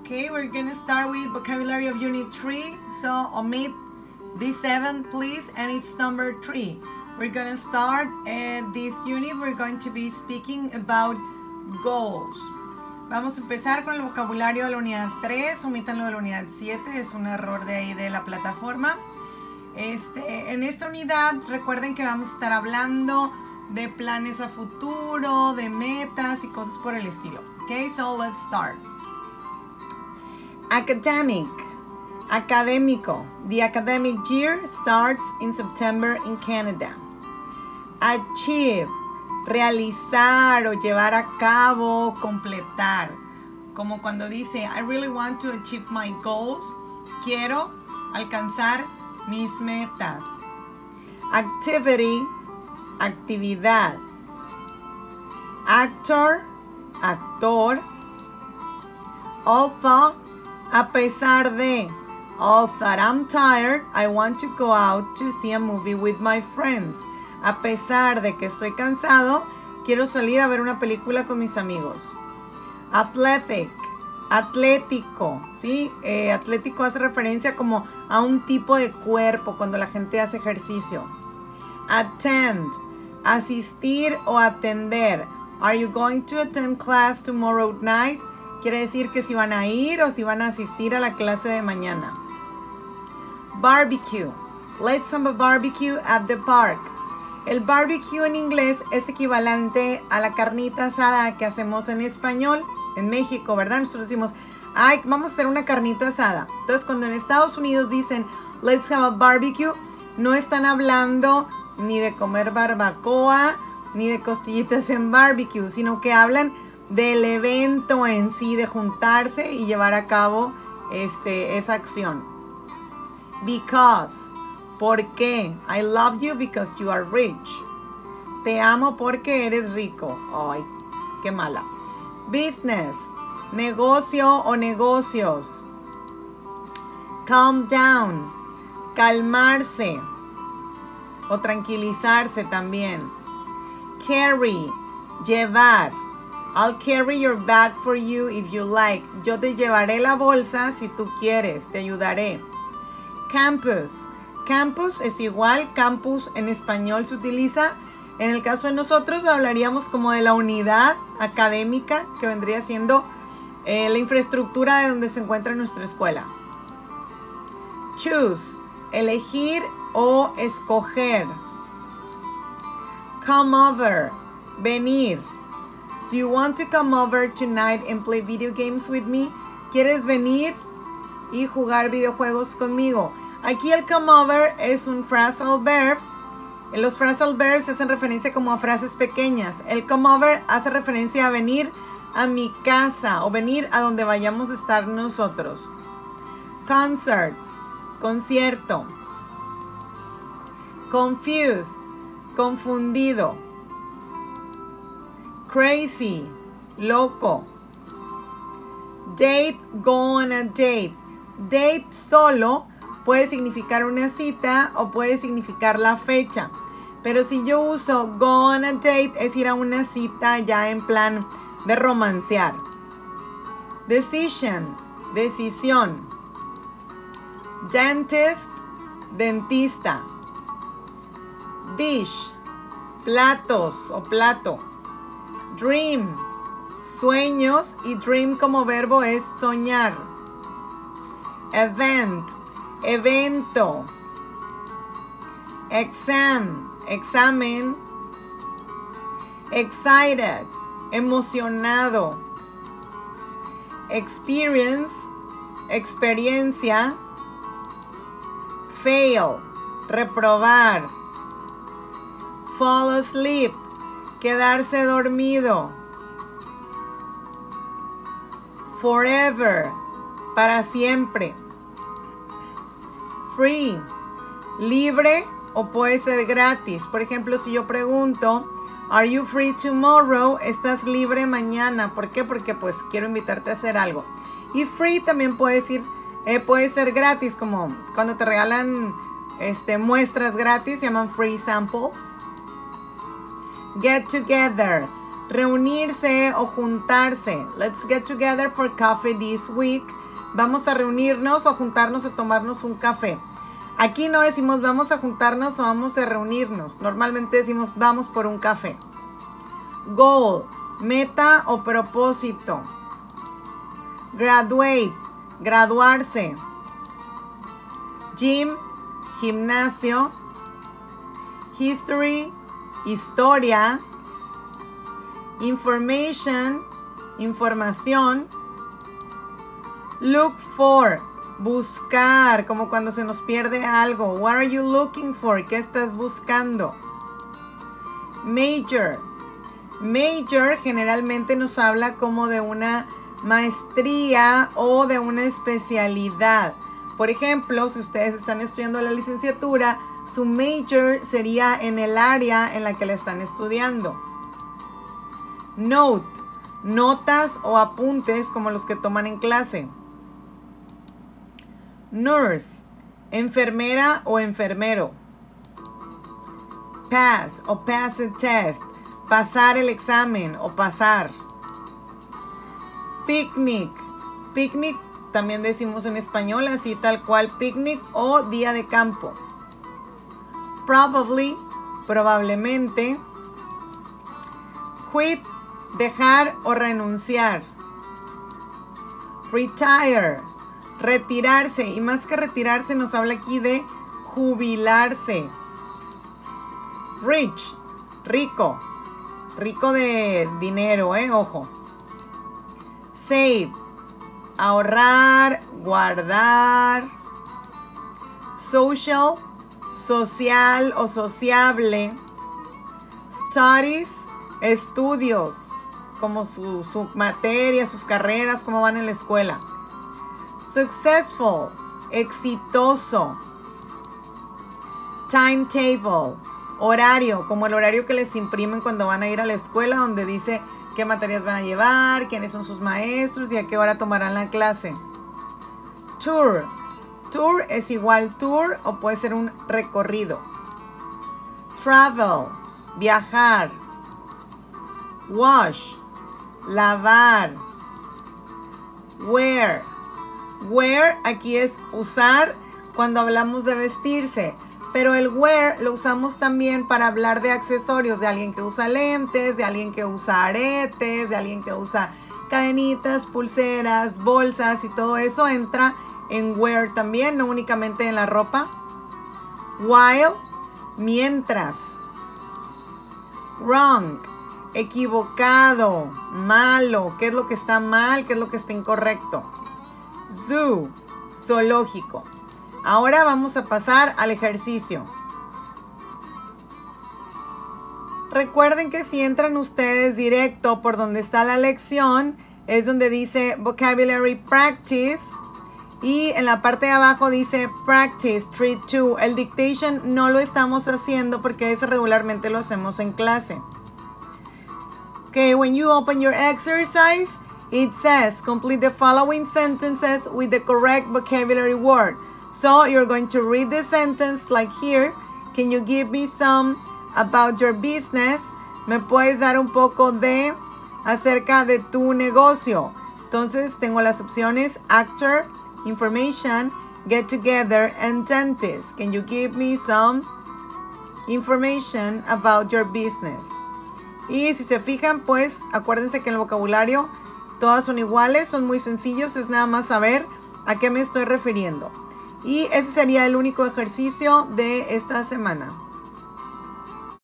Okay, we're gonna start with vocabulary of unit 3. So omit this 7 please, and it's number 3. We're gonna start this unit. We're going to be speaking about goals. Vamos a empezar con el vocabulario de la unidad 3, omítanlo de la unidad 7, es un error de ahí de la plataforma. En esta unidad recuerden que vamos a estar hablando de planes a futuro, de metas y cosas por el estilo. Okay, so let's start. Academic, académico. The academic year starts in September in Canada. Achieve, realizar o llevar a cabo, completar. Como cuando dice, I really want to achieve my goals. Quiero alcanzar mis metas. Activity, actividad. Actor, actor. Although, a pesar de. Although I'm tired, I want to go out to see a movie with my friends. A pesar de que estoy cansado, quiero salir a ver una película con mis amigos. Athletic, atlético, ¿sí? Atlético hace referencia como a un tipo de cuerpo cuando la gente hace ejercicio. Attend, asistir o atender. Are you going to attend class tomorrow night? Quiere decir que si van a ir o si van a asistir a la clase de mañana. Barbecue, let's have a barbecue at the park. El barbecue en inglés es equivalente a la carnita asada que hacemos en español, en México, ¿verdad? Nosotros decimos, ay, vamos a hacer una carnita asada. Entonces, cuando en Estados Unidos dicen, let's have a barbecue, no están hablando ni de comer barbacoa, ni de costillitas en barbecue, sino que hablan del evento en sí, de juntarse y llevar a cabo esa acción. Because. ¿Por qué? I love you because you are rich. Te amo porque eres rico. Ay, qué mala. Business, negocio o negocios. Calm down, calmarse o tranquilizarse también. Carry, llevar. I'll carry your bag for you if you like. Yo te llevaré la bolsa si tú quieres, te ayudaré. Campus. Campus es igual, campus en español se utiliza. En el caso de nosotros hablaríamos como de la unidad académica que vendría siendo la infraestructura de donde se encuentra nuestra escuela. Choose, elegir o escoger. Come over, venir. Do you want to come over tonight and play video games with me? ¿Quieres venir y jugar videojuegos conmigo? Aquí el come over es un phrasal verb. Los phrasal verbs hacen referencia como a frases pequeñas. El come over hace referencia a venir a mi casa o venir a donde vayamos a estar nosotros. Concert, concierto. Confused, confundido. Crazy, loco. Date, go on a date. Date solo puede significar una cita o puede significar la fecha. Pero si yo uso go on a date, es ir a una cita ya en plan de romancear. Decision, decisión. Dentist, dentista. Dish, platos o plato. Dream, sueños, y dream como verbo es soñar. Event, evento. Exam, examen. Excited, emocionado. Experience, experiencia. Fail, reprobar. Fall asleep, quedarse dormido. Forever, para siempre. Free, libre o puede ser gratis. Por ejemplo, si yo pregunto, are you free tomorrow? ¿Estás libre mañana? ¿Por qué? Porque pues quiero invitarte a hacer algo. Y free también puede ser gratis, como cuando te regalan muestras gratis, se llaman free samples. Get together, reunirse o juntarse. Let's get together for coffee this week. Vamos a reunirnos o juntarnos a tomarnos un café. Aquí no decimos vamos a juntarnos o vamos a reunirnos. Normalmente decimos vamos por un café. Goal, meta o propósito. Graduate, graduarse. Gym, gimnasio. History, historia. Information, información. Look for, buscar, como cuando se nos pierde algo. What are you looking for? ¿Qué estás buscando? Major. Major generalmente nos habla como de una maestría o de una especialidad. Por ejemplo, si ustedes están estudiando la licenciatura, su major sería en el área en la que la están estudiando. Note, notas o apuntes como los que toman en clase. Nurse, enfermera o enfermero. Pass o pass the test, pasar el examen o pasar. Picnic, picnic también decimos en español así tal cual, picnic o día de campo. Probably, probablemente. Quit, dejar o renunciar. Retire, retirarse, y más que retirarse nos habla aquí de jubilarse. Rich, rico, rico de dinero, ojo. Save, ahorrar, guardar. Social, social o sociable. Studies, estudios, como su materia, sus carreras, cómo van en la escuela. Successful, exitoso. Timetable, horario, como el horario que les imprimen cuando van a ir a la escuela, donde dice qué materias van a llevar, quiénes son sus maestros y a qué hora tomarán la clase. Tour, tour es igual tour o puede ser un recorrido. Travel, viajar. Wash, lavar. Wear, wear aquí es usar cuando hablamos de vestirse, pero el wear lo usamos también para hablar de accesorios, de alguien que usa lentes, de alguien que usa aretes, de alguien que usa cadenitas, pulseras, bolsas, y todo eso entra en wear también, no únicamente en la ropa. While, mientras. Wrong, equivocado, malo, qué es lo que está mal, qué es lo que está incorrecto. Zoo, zoológico. Ahora vamos a pasar al ejercicio. Recuerden que si entran ustedes directo por donde está la lección, es donde dice Vocabulary Practice, y en la parte de abajo dice Practice Treat 2. El dictation no lo estamos haciendo porque ese regularmente lo hacemos en clase. Okay, when you open your exercise, it says complete the following sentences with the correct vocabulary word. So you're going to read the sentence like here. Can you give me some about your business? ¿Me puedes dar un poco de acerca de tu negocio? Entonces tengo las opciones actor, information, get together, and dentist. Can you give me some information about your business? Y si se fijan, pues acuérdense que en el vocabulario todas son iguales, son muy sencillos, es nada más saber a qué me estoy refiriendo. Y ese sería el único ejercicio de esta semana.